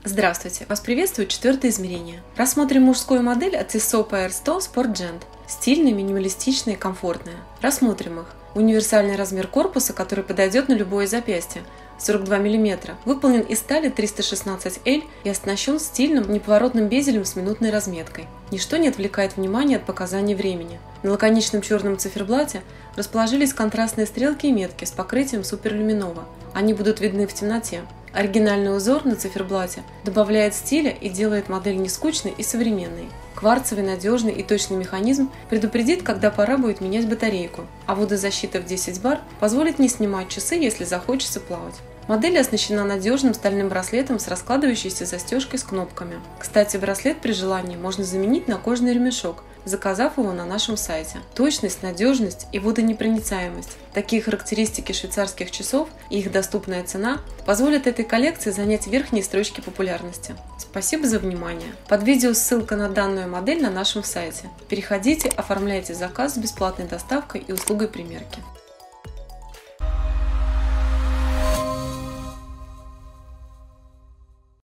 Здравствуйте! Вас приветствует четвертое измерение. Рассмотрим мужскую модель от Tissot Air 100 Sport Gent. Стильная, минималистичная и комфортная. Рассмотрим их. Универсальный размер корпуса, который подойдет на любое запястье. 42 мм, выполнен из стали 316L и оснащен стильным неповоротным безелем с минутной разметкой. Ничто не отвлекает внимание от показаний времени. На лаконичном черном циферблате расположились контрастные стрелки и метки с покрытием суперлюминова. Они будут видны в темноте. Оригинальный узор на циферблате добавляет стиля и делает модель нескучной и современной. Кварцевый, надежный и точный механизм предупредит, когда пора будет менять батарейку, а водозащита в 10 бар позволит не снимать часы, если захочется плавать. Модель оснащена надежным стальным браслетом с раскладывающейся застежкой с кнопками. Кстати, браслет при желании можно заменить на кожаный ремешок, заказав его на нашем сайте. Точность, надежность и водонепроницаемость – такие характеристики швейцарских часов и их доступная цена позволят этой коллекции занять верхние строчки популярности. Спасибо за внимание. Под видео ссылка на данную модель на нашем сайте. Переходите, оформляйте заказ с бесплатной доставкой и услугой примерки.